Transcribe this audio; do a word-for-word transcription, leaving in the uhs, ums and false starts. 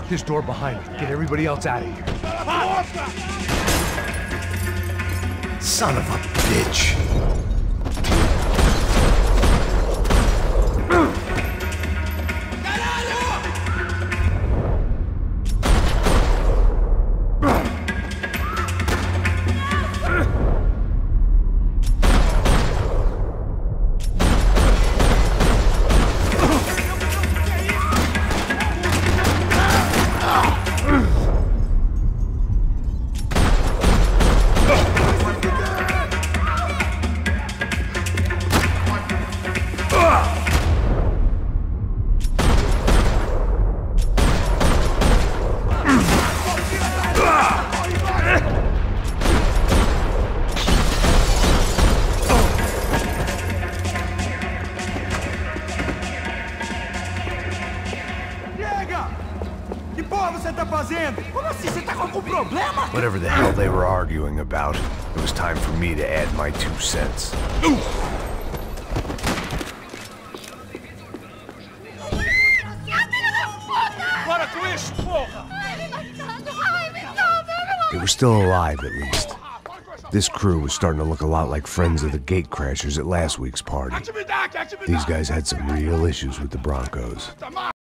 this door behind me. Get everybody else out of here. Son of a bitch. Whatever the hell they were arguing about, it was time for me to add my two cents. They were still alive, at least. This crew was starting to look a lot like friends of the gatecrashers at last week's party. These guys had some real issues with the Broncos.